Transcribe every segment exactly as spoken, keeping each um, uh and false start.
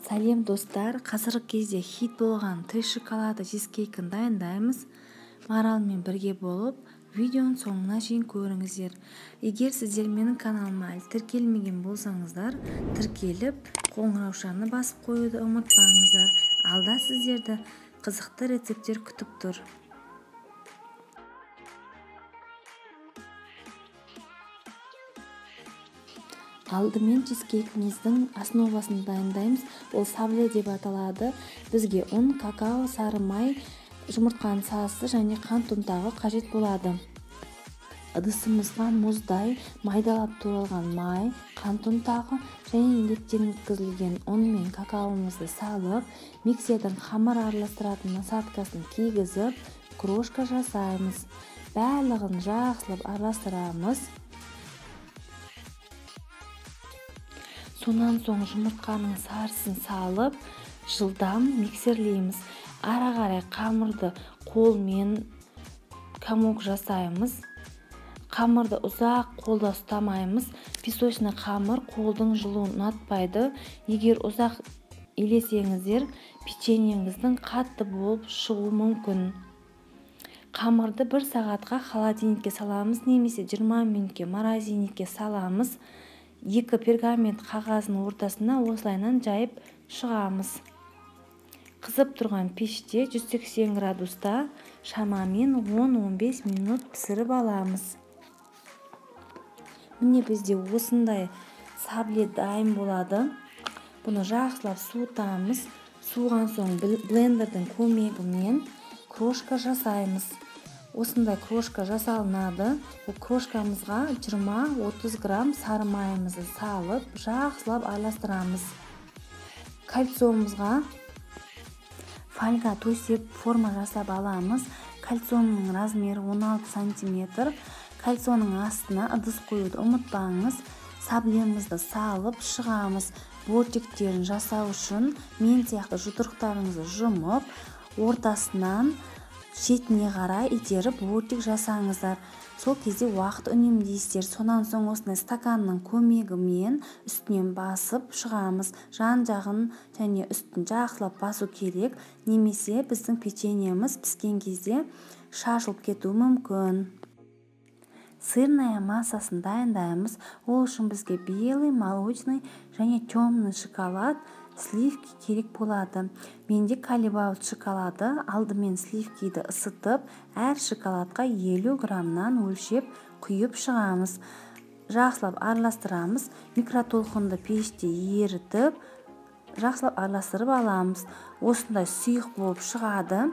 Сәлем достар, қазіргі кезде хит болған три шоколады чизкейкін дайындаймыз. Маралмен бірге болып, видеоның соңына шейін көріңіздер. Егер сіздер менің каналыма әлі тіркелмеген болсаңыздар, тіркеліп, қоңыраушаны басып қоюды ұмытпаңыздар. Алда сіздерді қызықты рецепттер күтіп тұр. Алдымен чизкейкіміздің основасын дайындаймыз. Ол сабле деп аталады. Бізге ұн, какао, сары май, жұмыртқаның сарысы және қант ұнтағы қажет болады. Ыдысымызға мұздай майдалап туралған май, қант ұнтағы және електен өткізілген ұн мен какаомызды салып, миксердің қамыр араластыратын насадкасын кигізіп, крошка жасаймыз. Барлығын жақсылап араластырамыз. Сонан соң жұмыртқаның сарысын салып, жылдам миксерлейміз. Ара қарай қамырды қолмен комок жасаймыз. Қамырды ұзақ қолда ұстамаймыз. Песочный қамыр қолдың жылуын ұнатпайды. Егер ұзақ елесеңіздер, печеньеңіздің қатты болып шығуы мүмкін. Қамырды бір сағатқа холодильникке саламыз, немесе жиырма минутке морозильникке саламыз. Екі пергамент қағазының ортасына осылайынан жайып шығамыз. Қызып тұрған пеште жүз сексен градуста шамамен он он бес минут пісіріп аламыз. Міне бізде осындай сабле дайын болады. Бұны жақсылап суытамыз. Суыған соң блендердің көмегімен крошка жасаймыз. Осындай крошка жасалынады. Бұл крошкамызға жиырма отыз грамм сары майымызды салып, жақсылап араластырамыз. Кальцомызға фольга төсеп форма жасап аламыз. Кальцоның размері он алты сантиметр. Кальцоның астына ыдыс қоюды ұмытпаңыз. Саблемізді салып шығамыз. Бортиктерін жасау үшін мен сияқты жұдырықтарыңызды жұмып, ортасынан шетіне қарай итеріп бортик жасаңыздар. Сол кезде уақыт үнемдейсіздер. Сонан соң осындай стаканның көмегімен үстінен басып шығамыз. Жан жағын және үстін жақсылап басу керек, немесе біздің печеньеміз піскен кезде шашылып кетуі мүмкін. Сырная массасын дайындаймыз. Ол үшін бізге белый, молочный және темный шоколад, сливки керек болады. Менде калибаут шоколады. Алдымен сливкиді ысытып, әр шоколадқа елу граммнан өлшеп құйып шығамыз. Жақсылап араластырамыз. Микротолқынды пеште ерітіп, жақсылап араластырып аламыз. Осындай сұйық болып шығады.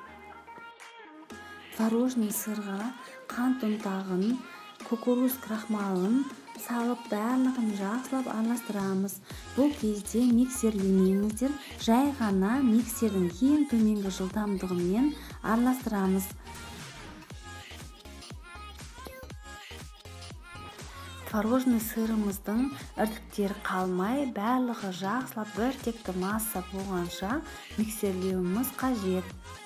Творожный сырға қант ұнтағын, кукуруз крахмалын салып, барлығын жақсылап араластырамыз. Бұл кезде миксерлемеңіздер, жай ғана миксердің ең төменгі жылдамдығымен араластырамыз. Творожный сырымыздың іртіктері қалмай, барлығы жақсылап бір текті масса болғанша миксерлеуіміз қажет.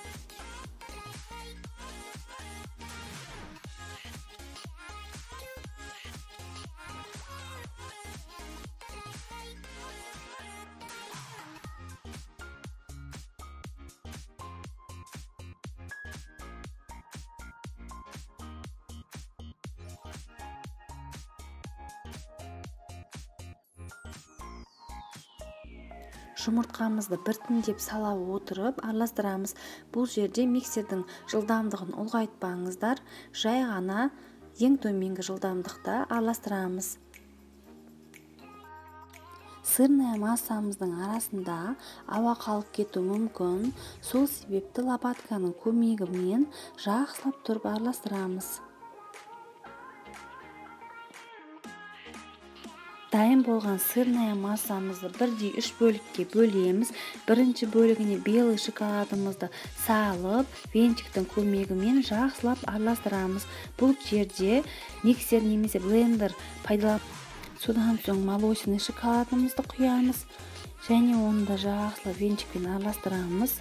Жұмыртқамызды біртіндеп сала отырып араластырамыз. Бұл жерде миксердің жылдамдығын ұлғайтпаңыздар, жай ғана ең төменгі жылдамдықта араластырамыз. Сырная массамыздың арасында ауа қалып кетуі мүмкін. Сол себепті лопатканың көмегімен жақсылап тұрып араластырамыз. Дайын болған сырная массамызды бірдей үш бөлікке бөлеміз. Бірінші бөлігіне белый шоколадымызды салып, венчиктің көмегімен жақсылап араластырамыз. Бұл жерде миксер немесе блендер пайдаланып, содан соң молочный шоколадымызды құямыз және оны да жақсылап венчикпен араластырамыз.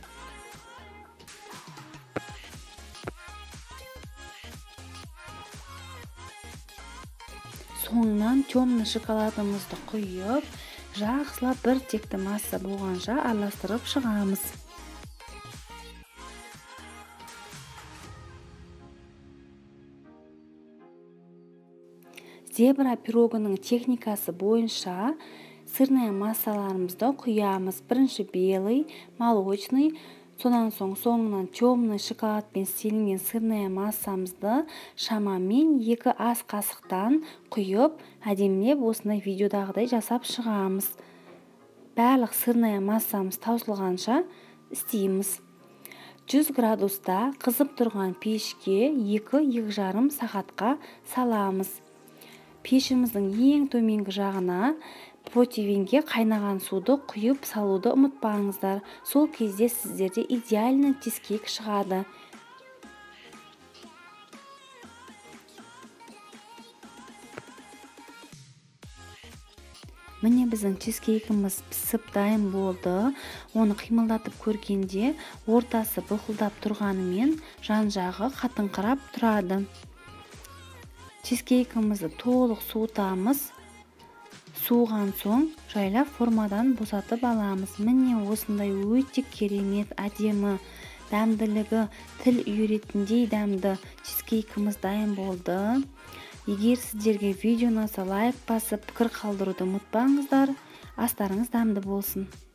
Соңынан темный шоколадымызды құйып, жақсылап бір текті масса болғанша араластырып шығамыз. Зебра пирогының техникасы бойынша сырная массаларымызды құямыз. Бірінші белый, молочный, сонан соң соңынан темный шоколадпен істелінген сырная массамызды шамамен екі ас қасықтан құйып, әдемілеп осындай видеодағыдай жасап шығамыз. Барлық сырная массамыз таусылғанша істейміз. жүз градуста қызып тұрған пешке екі-екі жарым сағатқа саламыз. Пешіміздің ең төменгі жағына противенге қайнаған суды құйып салуды ұмытпаңыздар. Сол кезде сіздерде идеальный чизкейк шығады. Міне біздің чизкейкіміз пісіп дайын болды. Оны қимылдатып көргенде ортасы бұлқылдап тұрғанымен жан жағы қатыңқырап тұрады. Чизкейкімізді толық суытамыз. Суыған соң жайлап формадан босатып аламыз. Міне осындай өте керемет, әдемі, дәмділігі тіл үйретіндей дәмді чизкейкіміз дайын болды. Егер сіздерге видео ұнаса лайк басып, пікір қалдыруды ұмытпаңыздар. Астарыңыз дәмді болсын.